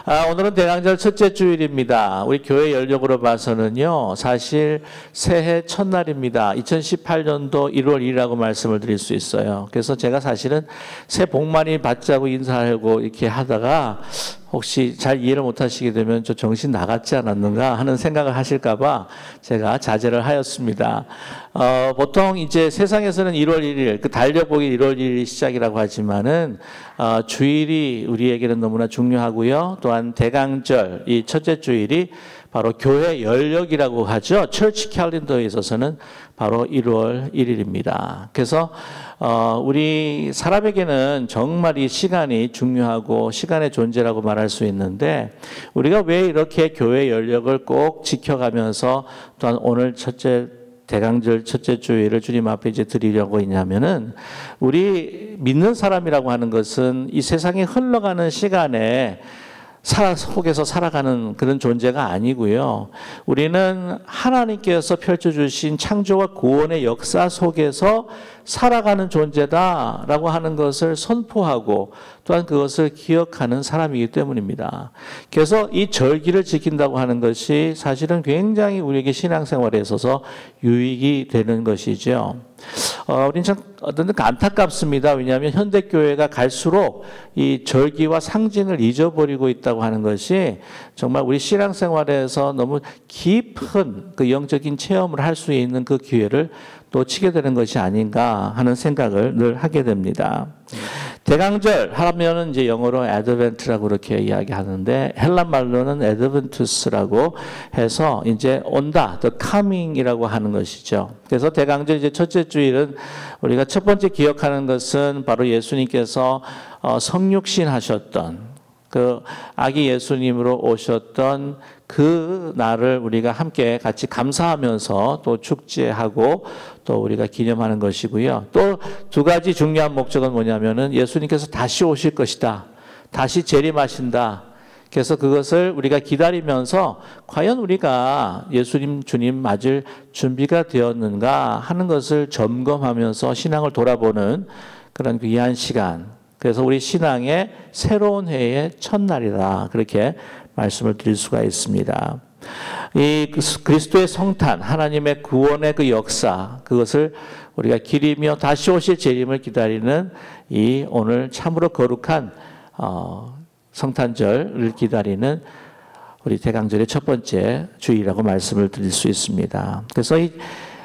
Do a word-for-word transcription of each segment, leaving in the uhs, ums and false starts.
아, 오늘은 대강절 첫째 주일입니다. 우리 교회 연력으로 봐서는요, 사실 새해 첫날입니다. 이천십팔 년도 일월 일일이라고 말씀을 드릴 수 있어요. 그래서 제가 사실은 새해 복 많이 받자고 인사하고 이렇게 하다가 혹시 잘 이해를 못 하시게 되면 저 정신 나갔지 않았는가 하는 생각을 하실까봐 제가 자제를 하였습니다. 어, 보통 이제 세상에서는 일월 일일, 그 달력보기 일월 일일이 시작이라고 하지만은, 어, 주일이 우리에게는 너무나 중요하고요. 또한 대강절, 이 첫째 주일이 바로 교회 연력이라고 하죠. 철치 캘린더에 있어서는 바로 일월 일일입니다. 그래서 어, 우리 사람에게는 정말 이 시간이 중요하고 시간의 존재라고 말할 수 있는데, 우리가 왜 이렇게 교회 연력을 꼭 지켜가면서 또한 오늘 첫째 대강절 첫째 주일을 주님 앞에 이제 드리려고 있냐면은, 우리 믿는 사람이라고 하는 것은 이 세상에 흘러가는 시간에 살 속에서 살아가는 그런 존재가 아니고요. 우리는 하나님께서 펼쳐주신 창조와 구원의 역사 속에서 살아가는 존재다라고 하는 것을 선포하고 또한 그것을 기억하는 사람이기 때문입니다. 그래서 이 절기를 지킨다고 하는 것이 사실은 굉장히 우리에게 신앙생활에 있어서 유익이 되는 것이죠. 어, 우리는 참 어떤 데 안타깝습니다. 왜냐하면 현대교회가 갈수록 이 절기와 상징을 잊어버리고 있다고 하는 것이 정말 우리 신앙생활에서 너무 깊은 그 영적인 체험을 할 수 있는 그 기회를 놓치게 되는 것이 아닌가 하는 생각을 늘 하게 됩니다. 대강절 하면은 이제 영어로 advent라고 그렇게 이야기하는데, 헬란 말로는 adventus라고 해서 이제 온다, the coming이라고 하는 것이죠. 그래서 대강절 이제 첫째 주일은 우리가 첫 번째 기억하는 것은 바로 예수님께서 어, 성육신 하셨던 그 아기 예수님으로 오셨던 그 날을 우리가 함께 같이 감사하면서 또 축제하고 또 우리가 기념하는 것이고요. 또 두 가지 중요한 목적은 뭐냐면은 예수님께서 다시 오실 것이다. 다시 재림하신다. 그래서 그것을 우리가 기다리면서 과연 우리가 예수님 주님 맞을 준비가 되었는가 하는 것을 점검하면서 신앙을 돌아보는 그런 귀한 시간. 그래서 우리 신앙의 새로운 해의 첫날이다. 그렇게 말씀을 드릴 수가 있습니다. 이 그리스도의 성탄, 하나님의 구원의 그 역사, 그것을 우리가 기리며 다시 오실 재림을 기다리는 이 오늘 참으로 거룩한 어, 성탄절을 기다리는 우리 대강절의 첫 번째 주일이라고 말씀을 드릴 수 있습니다. 그래서 이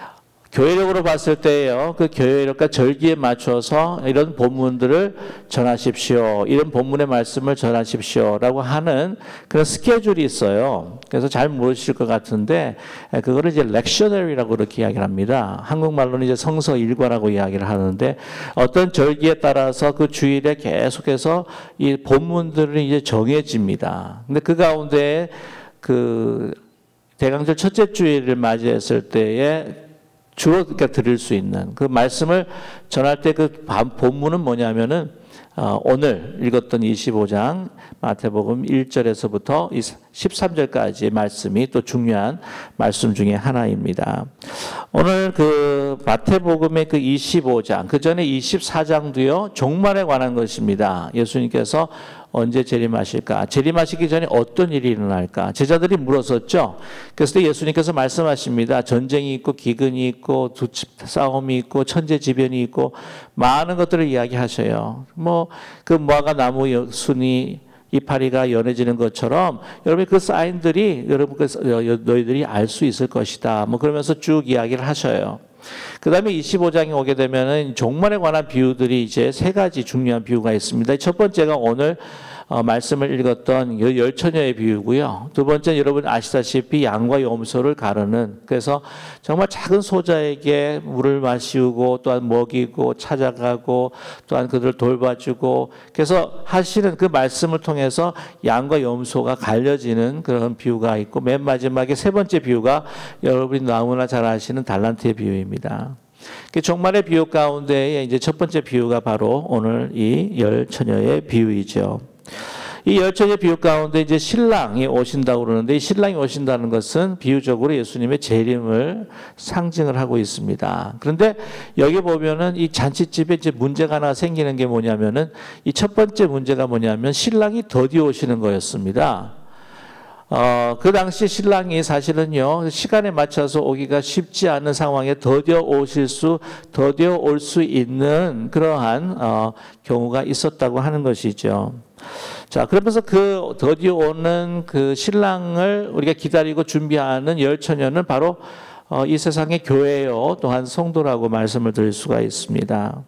교회력으로 봤을 때요, 그 교회력과 절기에 맞춰서 이런 본문들을 전하십시오. 이런 본문의 말씀을 전하십시오라고 하는 그런 스케줄이 있어요. 그래서 잘 모르실 것 같은데, 그거를 이제 렉셔너리라고 그렇게 이야기를 합니다. 한국말로는 이제 성서 일과라고 이야기를 하는데, 어떤 절기에 따라서 그 주일에 계속해서 이 본문들이 이제 정해집니다. 근데 그 가운데 그 대강절 첫째 주일을 맞이했을 때에 주로 그러니까 들을 수 있는 그 말씀을 전할 때 그 본문은 뭐냐면은 어, 오늘 읽었던 이십오 장 마태복음 일 절에서부터 십삼 절까지의 말씀이 또 중요한 말씀 중에 하나입니다. 오늘 그 마태복음의 그 이십오 장, 그 전에 이십사 장도요, 종말에 관한 것입니다. 예수님께서 언제 재림하실까? 재림하시기 전에 어떤 일이 일어날까? 제자들이 물었었죠. 그래서 예수님께서 말씀하십니다. 전쟁이 있고 기근이 있고 두집 싸움이 있고 천재지변이 있고 많은 것들을 이야기하셔요. 뭐 그 무화과 나무 순이 이파리가 연해지는 것처럼 여러분 그 사인들이 여러분 그 너희들이 알 수 있을 것이다. 뭐 그러면서 쭉 이야기를 하셔요. 그 다음에 이십오 장에 오게 되면은 종말에 관한 비유들이 이제 세 가지 중요한 비유가 있습니다. 첫 번째가 오늘 어, 말씀을 읽었던 열처녀의 비유고요. 두 번째는 여러분 아시다시피 양과 염소를 가르는, 그래서 정말 작은 소자에게 물을 마시우고 또한 먹이고 찾아가고 또한 그들을 돌봐주고, 그래서 하시는 그 말씀을 통해서 양과 염소가 갈려지는 그런 비유가 있고, 맨 마지막에 세 번째 비유가 여러분이 너무나 잘 아시는 달란트의 비유입니다. 종말의 비유 가운데 이제 첫 번째 비유가 바로 오늘 이 열 처녀의 비유이죠. 이 열처녀 비유 가운데 이제 신랑이 오신다고 그러는데 이 신랑이 오신다는 것은 비유적으로 예수님의 재림을 상징을 하고 있습니다. 그런데 여기 보면은 이 잔치집에 이제 문제가 하나 생기는 게 뭐냐면은 이 첫 번째 문제가 뭐냐면 신랑이 더디어 오시는 거였습니다. 어, 그 당시 신랑이 사실은요, 시간에 맞춰서 오기가 쉽지 않은 상황에 더디어 오실 수, 더디어 올 수 있는 그러한, 어, 경우가 있었다고 하는 것이죠. 자, 그러면서 그 더디어 오는 그 신랑을 우리가 기다리고 준비하는 열 처녀는 바로, 어, 이 세상의 교회요, 또한 성도라고 말씀을 드릴 수가 있습니다.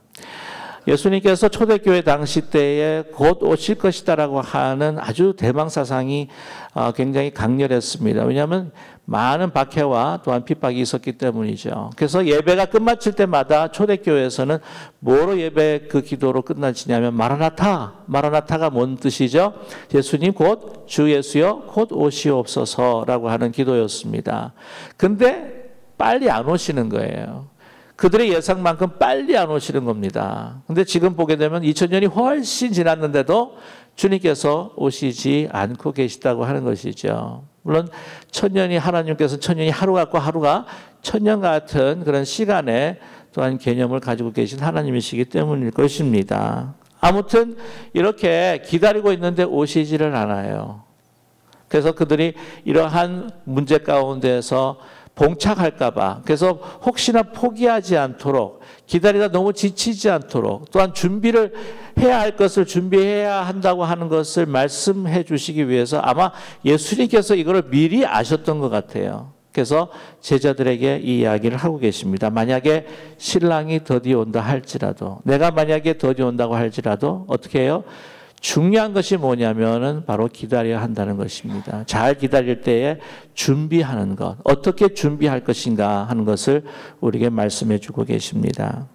예수님께서 초대교회 당시 때에 곧 오실 것이다라고 하는 아주 대망사상이 굉장히 강렬했습니다. 왜냐하면 많은 박해와 또한 핍박이 있었기 때문이죠. 그래서 예배가 끝마칠 때마다 초대교회에서는 뭐로 예배 그 기도로 끝나지냐면 마라나타, 마라나타가 뭔 뜻이죠? 예수님 곧 주 예수여 곧 오시옵소서라고 하는 기도였습니다. 근데 빨리 안 오시는 거예요. 그들의 예상만큼 빨리 안 오시는 겁니다. 근데 지금 보게 되면 이천 년이 훨씬 지났는데도 주님께서 오시지 않고 계시다고 하는 것이죠. 물론 천년이 하나님께서 천년이 하루 같고 하루가 천년 같은 그런 시간의 또한 개념을 가지고 계신 하나님이시기 때문일 것입니다. 아무튼 이렇게 기다리고 있는데 오시지를 않아요. 그래서 그들이 이러한 문제 가운데서 봉착할까봐, 그래서 혹시나 포기하지 않도록, 기다리다 너무 지치지 않도록, 또한 준비를 해야 할 것을 준비해야 한다고 하는 것을 말씀해 주시기 위해서 아마 예수님께서 이걸 미리 아셨던 것 같아요. 그래서 제자들에게 이 이야기를 하고 계십니다. 만약에 신랑이 더디 온다 할지라도, 내가 만약에 더디 온다고 할지라도 어떻게 해요? 중요한 것이 뭐냐면은 바로 기다려야 한다는 것입니다. 잘 기다릴 때에 준비하는 것, 어떻게 준비할 것인가 하는 것을 우리에게 말씀해 주고 계십니다.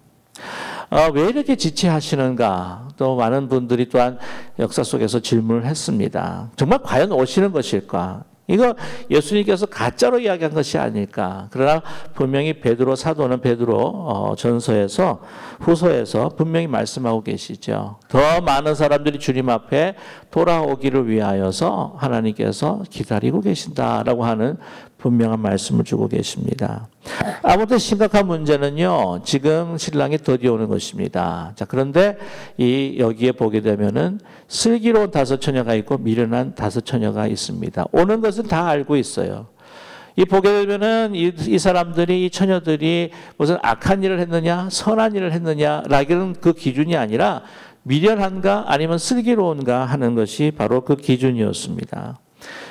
어, 왜 이렇게 지체하시는가? 또 많은 분들이 또한 역사 속에서 질문을 했습니다. 정말 과연 오시는 것일까? 이거 예수님께서 가짜로 이야기한 것이 아닐까. 그러나 분명히 베드로 사도는 베드로 어, 전서에서 후서에서 분명히 말씀하고 계시죠. 더 많은 사람들이 주님 앞에 돌아오기를 위하여서 하나님께서 기다리고 계신다라고 하는 분명한 말씀을 주고 계십니다. 아무튼 심각한 문제는요, 지금 신랑이 더디 오는 것입니다. 자, 그런데 이 여기에 보게 되면은 슬기로운 다섯 처녀가 있고 미련한 다섯 처녀가 있습니다. 오는 것은 다 알고 있어요. 이 보게 되면은 이, 이 사람들이, 이 처녀들이 무슨 악한 일을 했느냐, 선한 일을 했느냐라기는 그 기준이 아니라 미련한가 아니면 슬기로운가 하는 것이 바로 그 기준이었습니다.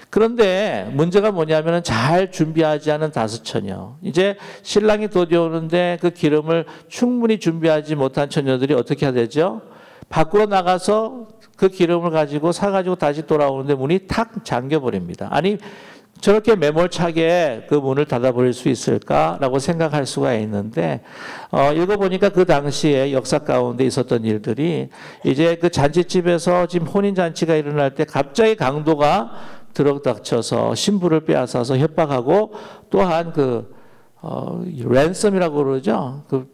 그런데 문제가 뭐냐면 잘 준비하지 않은 다섯 처녀. 이제 신랑이 더디 오는데 그 기름을 충분히 준비하지 못한 처녀들이 어떻게 해야 되죠? 밖으로 나가서 그 기름을 가지고 사가지고 다시 돌아오는데 문이 탁 잠겨버립니다. 아니, 저렇게 매몰차게 그 문을 닫아버릴 수 있을까라고 생각할 수가 있는데, 어, 읽어보니까 그 당시에 역사 가운데 있었던 일들이 이제 그 잔치집에서 지금 혼인잔치가 일어날 때 갑자기 강도가 들어닥쳐서 신부를 빼앗아서 협박하고 또한 그, 어, 랜섬이라고 그러죠. 그,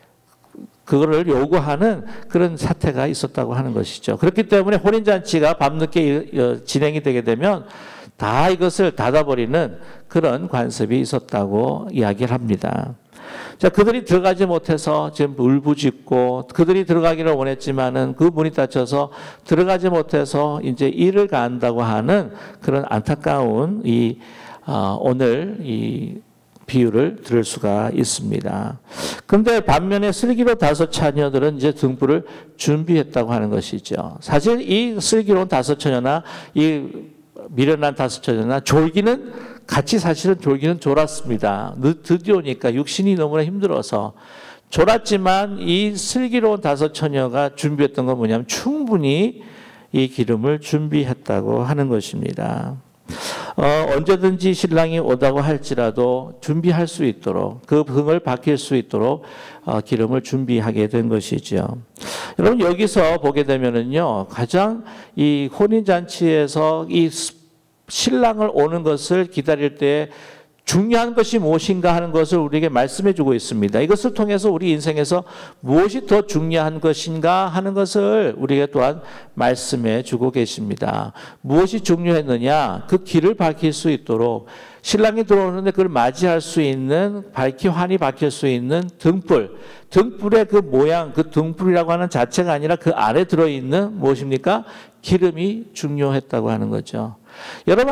그거를 요구하는 그런 사태가 있었다고 하는 것이죠. 그렇기 때문에 혼인잔치가 밤늦게 진행이 되게 되면 다 이것을 닫아버리는 그런 관습이 있었다고 이야기를 합니다. 자, 그들이 들어가지 못해서 지금 울부짖고 그들이 들어가기를 원했지만은 그 문이 닫혀서 들어가지 못해서 이제 이를 가한다고 하는 그런 안타까운 이, 어, 오늘 이 비유를 들을 수가 있습니다. 그런데 반면에 슬기로운 다섯 처녀들은 이제 등불을 준비했다고 하는 것이죠. 사실 이 슬기로운 다섯 처녀나 이 미련한 다섯 처녀나 졸기는 같이 사실은 졸기는 졸았습니다. 드디어 오니까 육신이 너무나 힘들어서 졸았지만 이 슬기로운 다섯 처녀가 준비했던 건 뭐냐면 충분히 이 기름을 준비했다고 하는 것입니다. 어, 언제든지 신랑이 오다고 할지라도 준비할 수 있도록 그 등을 밝힐 수 있도록 어, 기름을 준비하게 된 것이죠. 여러분 여기서 보게 되면은요 가장 이 혼인잔치에서 이 신랑을 오는 것을 기다릴 때 중요한 것이 무엇인가 하는 것을 우리에게 말씀해 주고 있습니다. 이것을 통해서 우리 인생에서 무엇이 더 중요한 것인가 하는 것을 우리에게 또한 말씀해 주고 계십니다. 무엇이 중요했느냐? 그 길을 밝힐 수 있도록 신랑이 들어오는데 그걸 맞이할 수 있는, 밝히 환히 밝힐 수 있는 등불, 등불의 그 모양, 그 등불이라고 하는 자체가 아니라 그 안에 들어있는 무엇입니까? 기름이 중요했다고 하는 거죠. 여러분,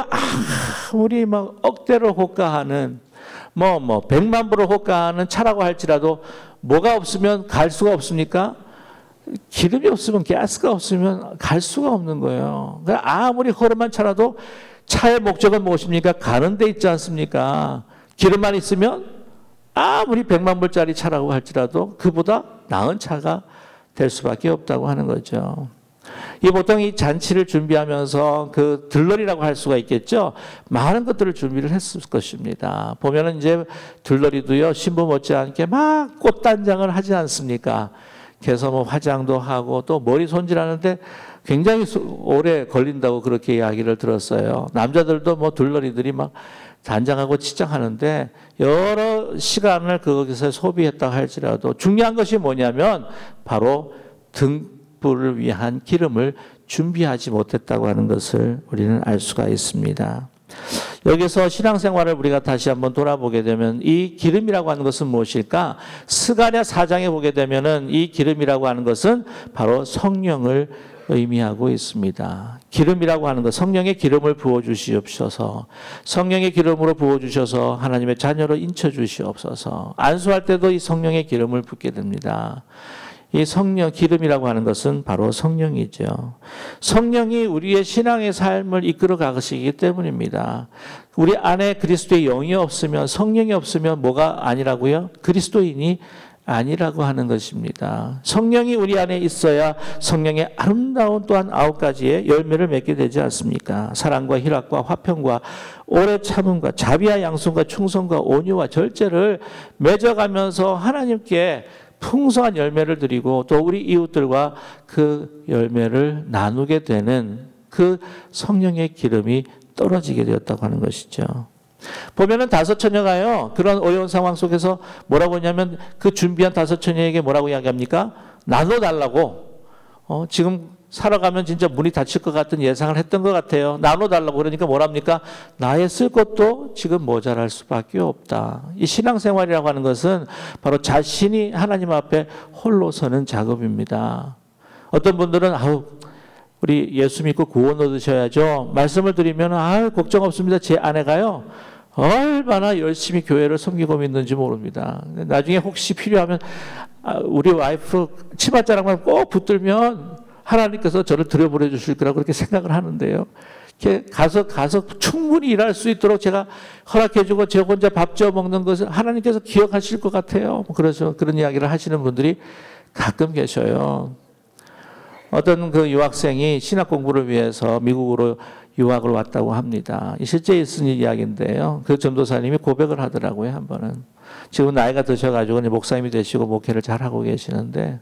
아무리 막 억대로 호가하는, 뭐, 뭐, 백만 불을 호가하는 차라고 할지라도 뭐가 없으면 갈 수가 없습니까? 기름이 없으면, 가스가 없으면 갈 수가 없는 거예요. 그러니까 아무리 허름한 차라도 차의 목적은 무엇입니까? 가는 데 있지 않습니까? 기름만 있으면 아무리 백만 불짜리 차라고 할지라도 그보다 나은 차가 될 수밖에 없다고 하는 거죠. 이 보통 이 잔치를 준비하면서 그 들러리라고 할 수가 있겠죠. 많은 것들을 준비를 했을 것입니다. 보면은 이제 들러리도요, 신부 못지않게 막 꽃단장을 하지 않습니까? 그래서 뭐 화장도 하고 또 머리 손질하는데 굉장히 오래 걸린다고 그렇게 이야기를 들었어요. 남자들도 뭐 들러리들이 막 단장하고 치장하는데 여러 시간을 거기서 소비했다 할지라도 중요한 것이 뭐냐면 바로 등불을 위한 기름을 준비하지 못했다고 하는 것을 우리는 알 수가 있습니다. 여기서 신앙생활을 우리가 다시 한번 돌아보게 되면 이 기름이라고 하는 것은 무엇일까? 스가랴 사 장에 보게 되면은 이 기름이라고 하는 것은 바로 성령을 의미하고 있습니다. 기름이라고 하는 것, 성령의 기름을 부어주시옵소서. 성령의 기름으로 부어주셔서 하나님의 자녀로 인쳐주시옵소서. 안수할 때도 이 성령의 기름을 붓게 됩니다. 이 성령, 기름이라고 하는 것은 바로 성령이죠. 성령이 우리의 신앙의 삶을 이끌어 가시기 때문입니다. 우리 안에 그리스도의 영이 없으면, 성령이 없으면 뭐가 아니라고요? 그리스도인이 아니라고 하는 것입니다. 성령이 우리 안에 있어야 성령의 아름다운 또한 아홉 가지의 열매를 맺게 되지 않습니까? 사랑과 희락과 화평과 오래 참음과 자비와 양손과 충성과 온유와 절제를 맺어가면서 하나님께 풍성한 열매를 드리고 또 우리 이웃들과 그 열매를 나누게 되는 그 성령의 기름이 떨어지게 되었다고 하는 것이죠. 보면은 다섯 처녀가요, 그런 어려운 상황 속에서 뭐라고 하냐면 그 준비한 다섯 처녀에게 뭐라고 이야기합니까? 나눠달라고. 어, 지금 살아가면 진짜 문이 닫힐 것 같은 예상을 했던 것 같아요. 나눠달라고. 그러니까 뭐랍니까? 나의 쓸 것도 지금 모자랄 수밖에 없다. 이 신앙생활이라고 하는 것은 바로 자신이 하나님 앞에 홀로 서는 작업입니다. 어떤 분들은 아우 우리 예수 믿고 구원 얻으셔야죠. 말씀을 드리면 아 걱정 없습니다. 제 아내가요 얼마나 열심히 교회를 섬기고 있는지 모릅니다. 나중에 혹시 필요하면 우리 와이프 치맛자락만 꼭 붙들면 하나님께서 저를 들여보내 주실 거라고 그렇게 생각을 하는데요. 이렇게 가서 가서 충분히 일할 수 있도록 제가 허락해주고 제 혼자 밥 지어 먹는 것을 하나님께서 기억하실 것 같아요. 그래서 그런 이야기를 하시는 분들이 가끔 계셔요. 어떤 그 유학생이 신학 공부를 위해서 미국으로 유학을 왔다고 합니다. 실제 있은 이야기인데요. 그 전도사님이 고백을 하더라고요, 한 번은. 지금 나이가 드셔가지고 목사님이 되시고 목회를 잘하고 계시는데,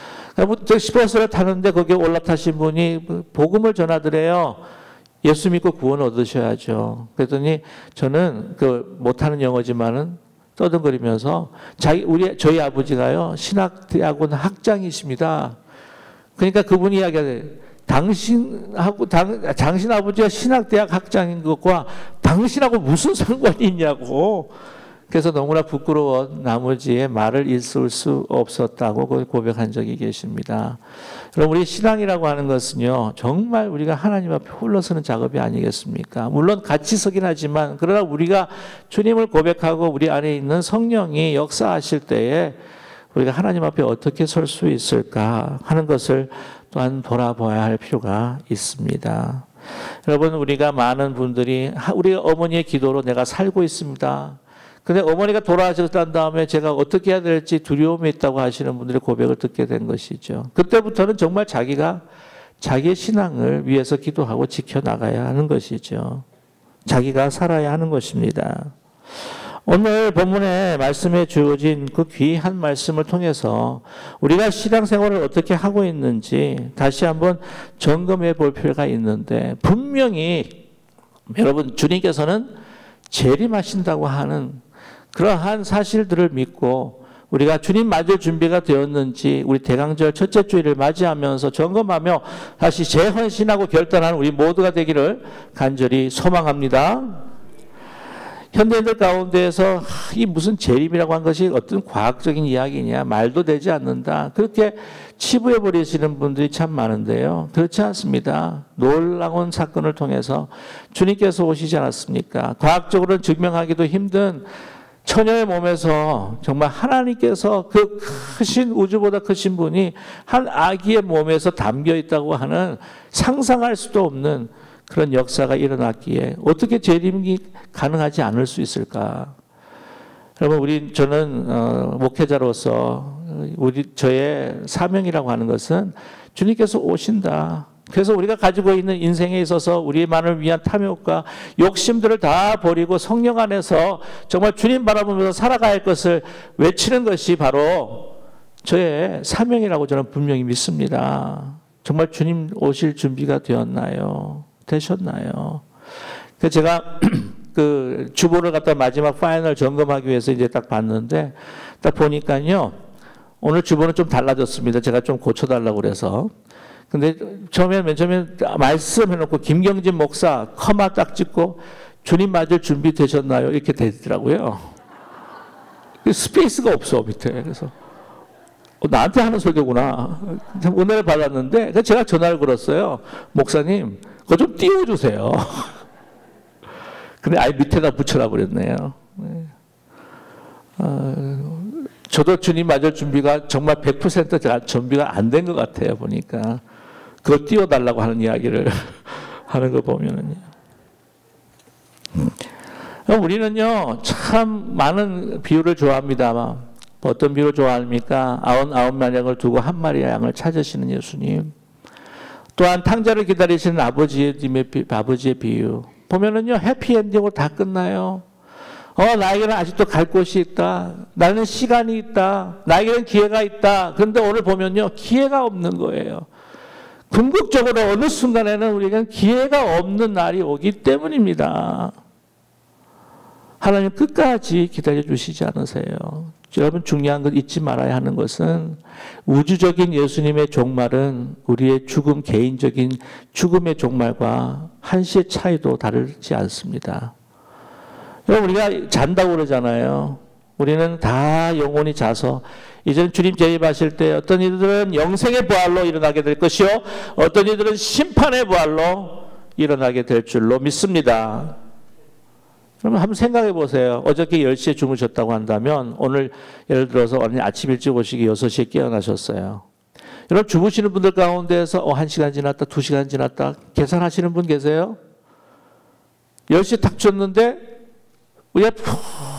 버스를 타는데 거기에 올라타신 분이 복음을 전하더래요. 예수 믿고 구원 얻으셔야죠. 그랬더니 저는 그 못하는 영어지만은 떠듬거리면서 자기, 우리, 저희 아버지가요, 신학대학원 학장이십니다. 그러니까 그분이 이야기하래요. 당신하고, 당, 당신 아버지가 신학대학 학장인 것과 당신하고 무슨 상관이 있냐고. 그래서 너무나 부끄러워 나머지의 말을 있을 수 없었다고 고백한 적이 계십니다. 여러분, 우리 신앙이라고 하는 것은요, 정말 우리가 하나님 앞에 홀로 서는 작업이 아니겠습니까? 물론 같이 서긴 하지만, 그러나 우리가 주님을 고백하고 우리 안에 있는 성령이 역사하실 때에 우리가 하나님 앞에 어떻게 설 수 있을까 하는 것을 또한 돌아봐야 할 필요가 있습니다. 여러분, 우리가 많은 분들이 우리 어머니의 기도로 내가 살고 있습니다. 근데 어머니가 돌아가셨던 다음에 제가 어떻게 해야 될지 두려움이 있다고 하시는 분들의 고백을 듣게 된 것이죠. 그때부터는 정말 자기가 자기의 신앙을 위해서 기도하고 지켜나가야 하는 것이죠. 자기가 살아야 하는 것입니다. 오늘 본문에 말씀해 주어진 그 귀한 말씀을 통해서 우리가 신앙생활을 어떻게 하고 있는지 다시 한번 점검해 볼 필요가 있는데, 분명히 여러분 주님께서는 재림하신다고 하는 그러한 사실들을 믿고 우리가 주님 맞을 준비가 되었는지 우리 대강절 첫째 주일을 맞이하면서 점검하며 다시 재헌신하고 결단하는 우리 모두가 되기를 간절히 소망합니다. 현대인들 가운데에서 이 무슨 재림이라고 한 것이 어떤 과학적인 이야기냐, 말도 되지 않는다, 그렇게 치부해 버리시는 분들이 참 많은데요. 그렇지 않습니다. 놀라운 사건을 통해서 주님께서 오시지 않았습니까? 과학적으로는 증명하기도 힘든 처녀의 몸에서 정말 하나님께서 그 크신, 우주보다 크신 분이 한 아기의 몸에서 담겨 있다고 하는 상상할 수도 없는 그런 역사가 일어났기에 어떻게 재림이 가능하지 않을 수 있을까? 여러분, 우리 저는 어, 목회자로서 우리 저의 사명이라고 하는 것은 주님께서 오신다. 그래서 우리가 가지고 있는 인생에 있어서 우리만을 위한 탐욕과 욕심들을 다 버리고 성령 안에서 정말 주님 바라보면서 살아가야 할 것을 외치는 것이 바로 저의 사명이라고 저는 분명히 믿습니다. 정말 주님 오실 준비가 되었나요? 되셨나요? 그 제가 그 주보를 갖다 마지막 파이널 점검하기 위해서 이제 딱 봤는데 딱 보니까요, 오늘 주보는 좀 달라졌습니다. 제가 좀 고쳐달라고 그래서. 근데 처음에 맨 처음에 말씀해놓고 김경진 목사 커마 딱 찍고 주님 맞을 준비 되셨나요? 이렇게 되더라고요. 스페이스가 없어 밑에. 그래서 어, 나한테 하는 설교구나. 은혜를 받았는데 제가 전화를 걸었어요. 목사님, 그거 좀 띄워주세요. 근데 아예 밑에다 붙여라 그랬네요. 네. 어, 저도 주님 맞을 준비가 정말 백 퍼센트 준비가 안 된 것 같아요. 보니까 그걸 띄워달라고 하는 이야기를 하는 거 보면은요. 우리는요 참 많은 비유를 좋아합니다. 어떤 비유를 좋아합니까? 아흔 아홉 마냥을 두고 한 마리의 양을 찾으시는 예수님. 또한 탕자를 기다리시는 아버지의, 아버지의 비유. 보면은요, 해피엔딩으로 다 끝나요. 어, 나에게는 아직도 갈 곳이 있다. 나는 시간이 있다. 나에게는 기회가 있다. 그런데 오늘 보면요, 기회가 없는 거예요. 궁극적으로 어느 순간에는 우리에게는 기회가 없는 날이 오기 때문입니다. 하나님 끝까지 기다려 주시지 않으세요. 여러분, 중요한 것 잊지 말아야 하는 것은 우주적인 예수님의 종말은 우리의 죽음, 개인적인 죽음의 종말과 한시의 차이도 다르지 않습니다. 여러분, 우리가 잔다고 그러잖아요. 우리는 다 영원히 자서 이제는 주님 재림하실 때 어떤 이들은 영생의 부활로 일어나게 될 것이요, 어떤 이들은 심판의 부활로 일어나게 될 줄로 믿습니다. 그러면 한번 생각해 보세요. 어저께 열 시에 주무셨다고 한다면 오늘 예를 들어서 오늘 아침 일찍 오시기 여섯 시에 깨어나셨어요. 여러분, 주무시는 분들 가운데에서 어, 한 시간 지났다, 두 시간 지났다 계산하시는 분 계세요? 열 시에 딱 줬는데 우리가 푹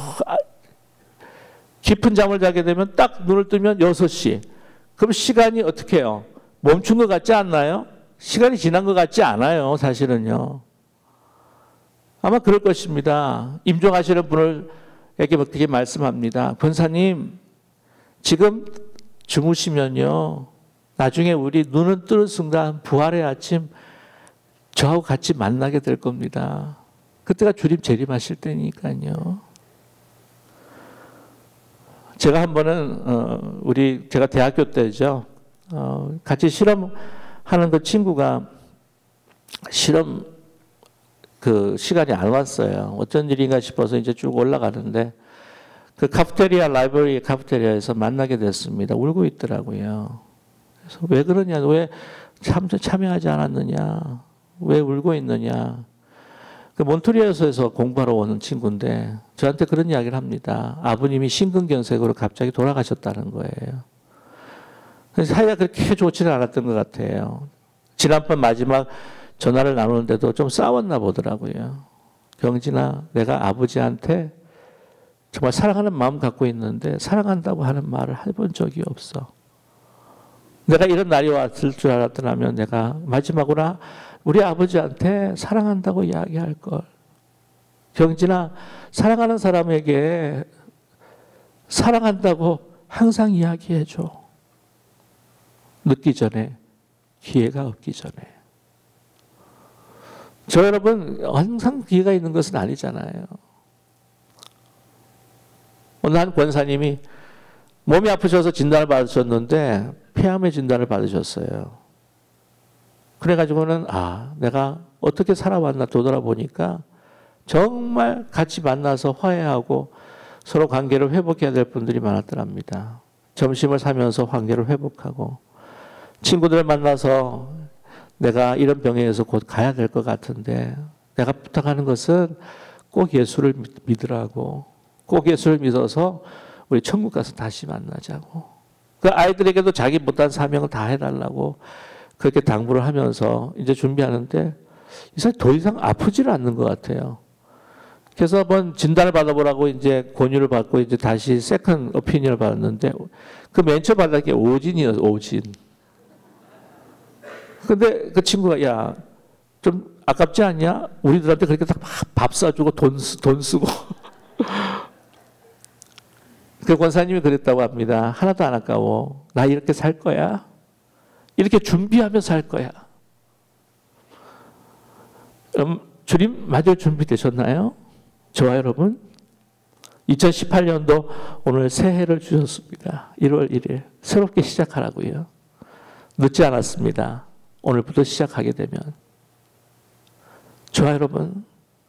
깊은 잠을 자게 되면 딱 눈을 뜨면 여섯 시. 그럼 시간이 어떻게 해요? 멈춘 것 같지 않나요? 시간이 지난 것 같지 않아요, 사실은요. 아마 그럴 것입니다. 임종하시는 분을 에게 어떻게 말씀합니다. 권사님, 지금 주무시면요, 나중에 우리 눈을 뜨는 순간 부활의 아침 저하고 같이 만나게 될 겁니다. 그때가 주님 재림하실 때니까요. 제가 한 번은 어, 우리 제가 대학교 때죠. 어, 같이 실험하는 그 친구가 실험 그 시간이 안 왔어요. 어쩐 일인가 싶어서 이제 쭉 올라가는데 그 카프테리아, 라이브러리 카프테리아에서 만나게 됐습니다. 울고 있더라고요. 그래서 왜 그러냐, 왜 참, 참여하지 않았느냐, 왜 울고 있느냐. 그 몬트리올에서 공부하러 오는 친구인데 저한테 그런 이야기를 합니다. 아버님이 심근경색으로 갑자기 돌아가셨다는 거예요. 그래서 사이가 그렇게 좋지는 않았던 것 같아요. 지난번 마지막 전화를 나누는데도 좀 싸웠나 보더라고요. 경진아, 내가 아버지한테 정말 사랑하는 마음 갖고 있는데 사랑한다고 하는 말을 해본 적이 없어. 내가 이런 날이 왔을 줄 알았더라면 내가 마지막으로 우리 아버지한테 사랑한다고 이야기할 걸. 경진아, 사랑하는 사람에게 사랑한다고 항상 이야기해줘. 늦기 전에, 기회가 없기 전에. 저 여러분, 항상 기회가 있는 것은 아니잖아요. 어느 한 권사님이 몸이 아프셔서 진단을 받으셨는데 폐암의 진단을 받으셨어요. 그래가지고는 아, 내가 어떻게 살아왔나 되돌아보니까 정말 같이 만나서 화해하고 서로 관계를 회복해야 될 분들이 많았더랍니다. 점심을 사면서 관계를 회복하고 친구들 만나서 내가 이런 병에 의해서 곧 가야 될 것 같은데 내가 부탁하는 것은 꼭 예수를 믿으라고, 꼭 예수를 믿어서 우리 천국 가서 다시 만나자고, 그 아이들에게도 자기 못한 사명을 다 해달라고 그렇게 당부를 하면서 이제 준비하는데 이 사람이 더 이상 아프지를 않는 것 같아요. 그래서 한번 진단을 받아보라고 이제 권유를 받고 이제 다시 세컨 오피니언을 받았는데 그 맨 처음 받은 게 오진이었어, 오진. 근데 그 친구가 야, 좀 아깝지 않냐? 우리들한테 그렇게 밥 사주고 돈, 돈 쓰고. 그 권사님이 그랬다고 합니다. 하나도 안 아까워. 나 이렇게 살 거야. 이렇게 준비하며 살 거야. 그럼 주님 맞을 준비 되셨나요? 저와 여러분, 이천십팔 년도 오늘 새해를 주셨습니다. 일월 일일 새롭게 시작하라고요. 늦지 않았습니다. 오늘부터 시작하게 되면. 저와 여러분,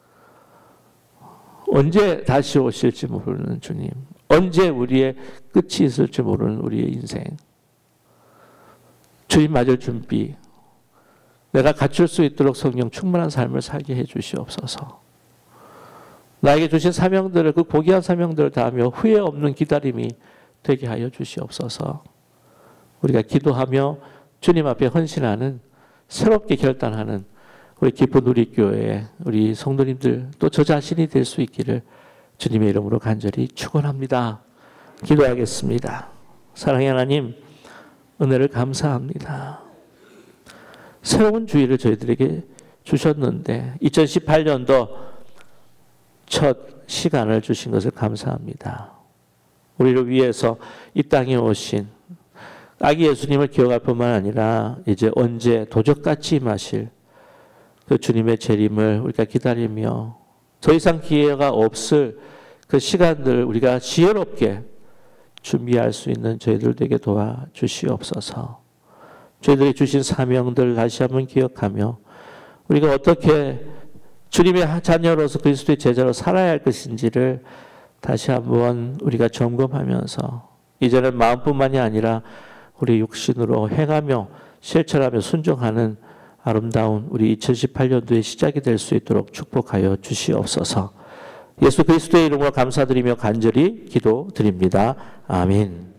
언제 다시 오실지 모르는 주님, 언제 우리의 끝이 있을지 모르는 우리의 인생, 주님 맞을 준비, 내가 갖출 수 있도록 성령 충만한 삶을 살게 해 주시옵소서. 나에게 주신 사명들을, 그 고귀한 사명들을 다하며 후회 없는 기다림이 되게 하여 주시옵소서. 우리가 기도하며 주님 앞에 헌신하는, 새롭게 결단하는 우리 기쁜 우리교회 우리 성도님들 또 저 자신이 될 수 있기를 주님의 이름으로 간절히 축원합니다. 기도하겠습니다. 사랑의 하나님, 은혜를 감사합니다. 새로운 주의를 저희들에게 주셨는데 이천십팔 년도 첫 시간을 주신 것을 감사합니다. 우리를 위해서 이 땅에 오신 아기 예수님을 기억할 뿐만 아니라 이제 언제 도적같이 임하실 그 주님의 재림을 우리가 기다리며 더 이상 기회가 없을 그 시간들을 우리가 지혜롭게 준비할 수 있는 저희들 되게 도와주시옵소서. 저희들이 주신 사명들을 다시 한번 기억하며 우리가 어떻게 주님의 자녀로서 그리스도의 제자로 살아야 할 것인지를 다시 한번 우리가 점검하면서 이제는 마음뿐만이 아니라 우리 육신으로 행하며 실천하며 순종하는 아름다운 우리 이천십팔 년도의 시작이 될 수 있도록 축복하여 주시옵소서. 예수 그리스도의 이름으로 감사드리며 간절히 기도드립니다. 아멘.